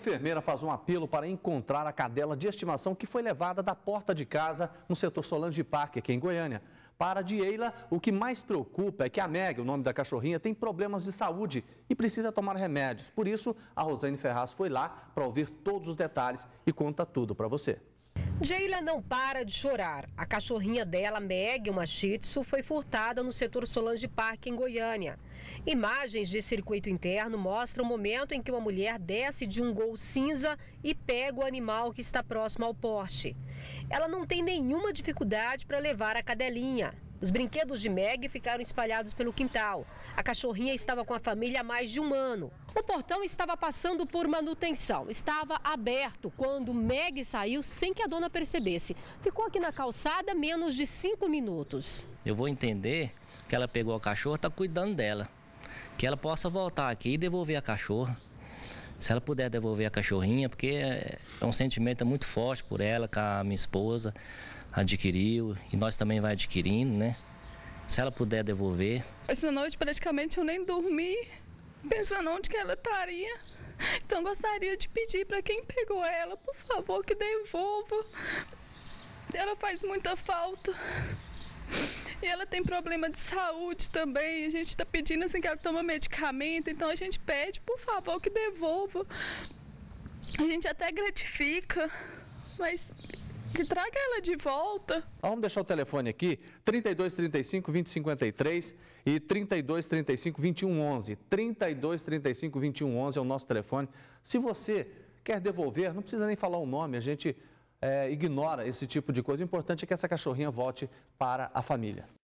enfermeira faz um apelo para encontrar a cadela de estimação que foi levada da porta de casa no setor Solange Parque, aqui em Goiânia. Para a Dieila, o que mais preocupa é que a Meg, o nome da cachorrinha, tem problemas de saúde e precisa tomar remédios. Por isso, a Rosane Ferraz foi lá para ouvir todos os detalhes e conta tudo para você. Dieila não para de chorar. A cachorrinha dela, Meg, uma Shih Tzu, foi furtada no setor Solange Parque, em Goiânia. Imagens de circuito interno mostram o momento em que uma mulher desce de um Gol cinza e pega o animal que está próximo ao poste. Ela não tem nenhuma dificuldade para levar a cadelinha. Os brinquedos de Meg ficaram espalhados pelo quintal. A cachorrinha estava com a família há mais de um ano. O portão estava passando por manutenção. Estava aberto quando Meg saiu sem que a dona percebesse. Ficou aqui na calçada menos de 5 minutos. Eu vou entender que ela pegou a cachorra, está cuidando dela. Que ela possa voltar aqui e devolver a cachorra. Se ela puder devolver a cachorrinha, porque é um sentimento muito forte por ela, que a minha esposa adquiriu e nós também vai adquirindo, né? Se ela puder devolver. Essa noite praticamente eu nem dormi, pensando onde que ela estaria. Então gostaria de pedir para quem pegou ela, por favor, que devolva. Ela faz muita falta. E ela tem problema de saúde também. A gente está pedindo assim que ela toma medicamento, então a gente pede, por favor, que devolva. A gente até gratifica, mas que traga ela de volta. Vamos deixar o telefone aqui, 3235-2053 e 3235-2111. 3235-2111 é o nosso telefone. Se você quer devolver, não precisa nem falar o nome, a gente ignora esse tipo de coisa. O importante é que essa cachorrinha volte para a família.